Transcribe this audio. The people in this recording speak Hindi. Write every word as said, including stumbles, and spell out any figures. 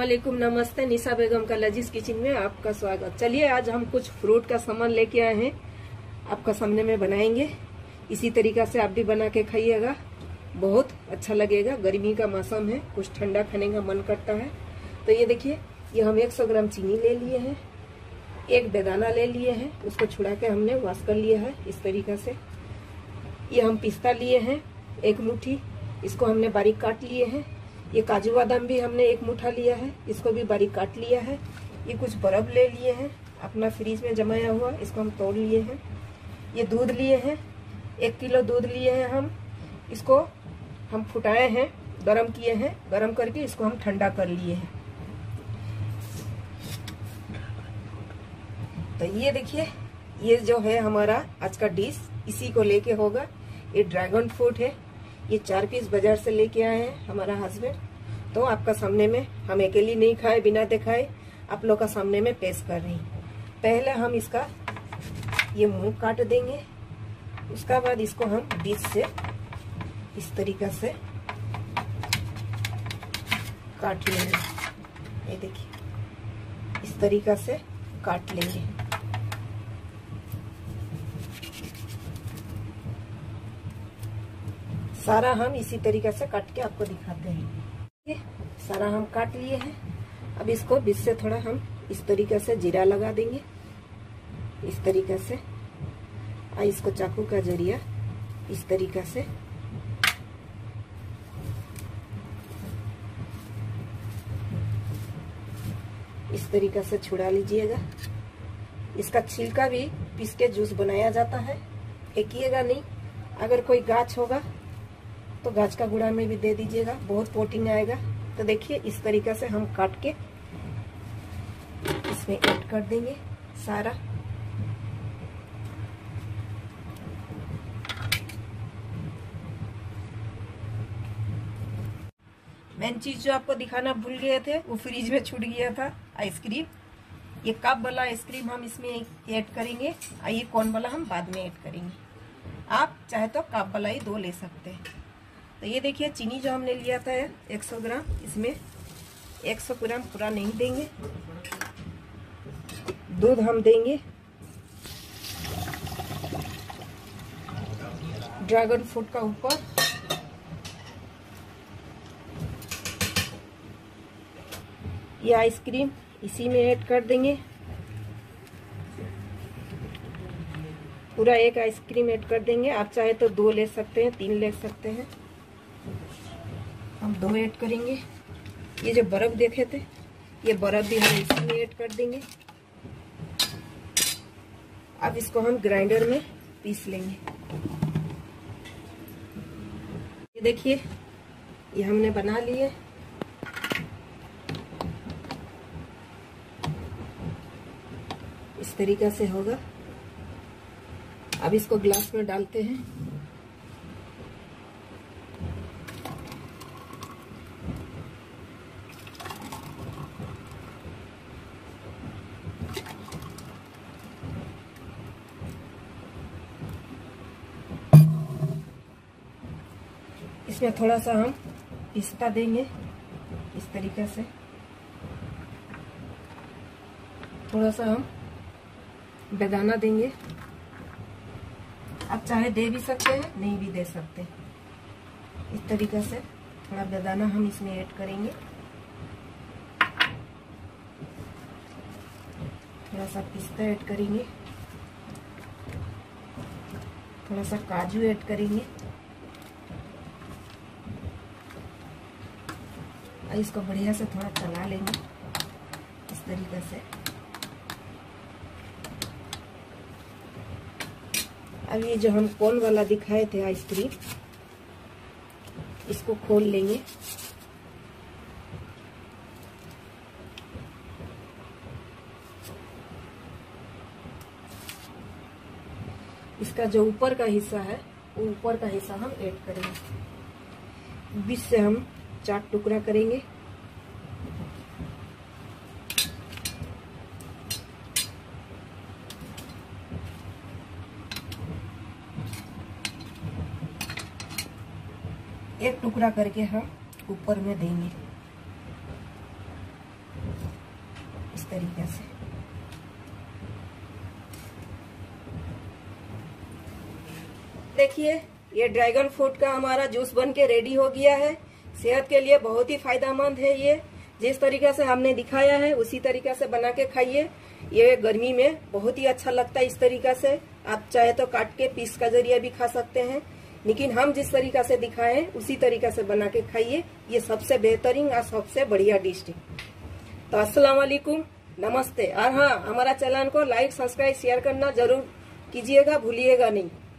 अस्सलामुअलैकुम, नमस्ते। निशा बेगम का लजीज किचन में आपका स्वागत। चलिए आज हम कुछ फ्रूट का सामान लेके आए हैं, आपका सामने में बनाएंगे। इसी तरीका से आप भी बना के खाइएगा, बहुत अच्छा लगेगा। गर्मी का मौसम है, कुछ ठंडा खाने का मन करता है। तो ये देखिए, ये हम एक सौ ग्राम चीनी ले लिए हैं, एक बेदाना ले लिए हैं, उसको छुड़ा के हमने वॉश कर लिया है इस तरीका से। ये हम पिस्ता लिए हैं एक मुट्ठी, इसको हमने बारीक काट लिए हैं। ये काजू बादाम भी हमने एक मुट्ठा लिया है, इसको भी बारीक काट लिया है। ये कुछ बर्फ ले लिए हैं अपना फ्रीज में जमाया हुआ, इसको हम तोड़ लिए हैं। ये दूध लिए हैं, एक किलो दूध लिए हैं हम, इसको हम फुटाए हैं, गरम किए हैं, गरम करके इसको हम ठंडा कर लिए हैं। तो ये देखिए, ये जो है हमारा आज का डिश, इसी को लेके होगा। ये ड्रैगन फ्रूट है, ये चार पीस बाजार से लेके आए हैं हमारा हस्बैंड। तो आपका सामने में, हम अकेली नहीं खाए बिना दिखाए, आप लोग का सामने में पेश कर रही हूँ। पहले हम इसका ये मुंह काट देंगे, उसका बाद इसको हम बीच से इस तरीका से काट लेंगे। ये देखिए, इस तरीका से काट लेंगे। सारा हम इसी तरीके से काट के आपको दिखाते हैं। ये सारा हम काट लिए हैं। अब इसको बीच से थोड़ा हम इस तरीके से जीरा लगा देंगे, इस तरीके से। और इसको चाकू का जरिया इस तरीके से इस तरीके से छुड़ा लीजिएगा। इसका छिलका भी पीस के जूस बनाया जाता है, फेंकिएगा नहीं। अगर कोई गाछ होगा तो गाछ का गुड़ा में भी दे दीजिएगा, बहुत प्रोटीन आएगा। तो देखिए, इस तरीके से हम काट के इसमें ऐड कर देंगे सारा। मेन चीज जो आपको दिखाना भूल गए थे, वो फ्रिज में छूट गया था, आइसक्रीम। ये कप वाला आइसक्रीम हम इसमें ऐड करेंगे, और ये कौन वाला हम बाद में ऐड करेंगे। आप चाहे तो कप वाला ही दो ले सकते हैं। तो ये देखिए, चीनी जो हमने लिया था एक सौ ग्राम, इसमें एक सौ ग्राम पूरा नहीं देंगे। दूध हम देंगे ड्रैगन फ्रूट का ऊपर। ये आइसक्रीम इसी में ऐड कर देंगे, पूरा एक आइसक्रीम ऐड कर देंगे। आप चाहे तो दो ले सकते हैं, तीन ले सकते हैं, हम दो ऐड करेंगे। ये जो बर्फ देखे थे, ये बर्फ भी हम इसी में ऐड कर देंगे। अब इसको हम ग्राइंडर में पीस लेंगे। ये देखिए, ये हमने बना लिए। इस तरीके से होगा। अब इसको ग्लास में डालते हैं। इसमें थोड़ा सा हम पिस्ता देंगे इस तरीके से, थोड़ा सा हम बेदाना देंगे। आप चाहे दे भी सकते हैं, नहीं भी दे सकते। इस तरीके से थोड़ा बेदाना हम इसमें ऐड करेंगे। थोड़ा सा पिस्ता ऐड करेंगे, थोड़ा सा काजू ऐड करेंगे। और इसको बढ़िया से थोड़ा चला लेंगे इस तरीके से। अब ये जो हम कोन वाला दिखाए थे आइसक्रीम, इसको खोल लेंगे। इसका जो ऊपर का हिस्सा है, वो ऊपर का हिस्सा हम ऐड करेंगे। बीच से हम चार टुकड़ा करेंगे। एक टुकड़ा करके हम ऊपर में देंगे। तरीके से। देखिए ये ड्रैगन फ्रूट का हमारा जूस बन के रेडी हो गया है। सेहत के लिए बहुत ही फायदेमंद है। ये जिस तरीके से हमने दिखाया है उसी तरीके से बना के खाइए। ये गर्मी में बहुत ही अच्छा लगता है। इस तरीके से आप चाहे तो काट के पीस का जरिए भी खा सकते हैं, लेकिन हम जिस तरीके से दिखाए हैं उसी तरीके से बना के खाइए। ये सबसे बेहतरीन और सबसे बढ़िया डिश है। तो अस्सलाम वालेकुम, नमस्ते। और हाँ, हमारा चैनल को लाइक, सब्सक्राइब, शेयर करना जरूर कीजिएगा, भूलिएगा नहीं।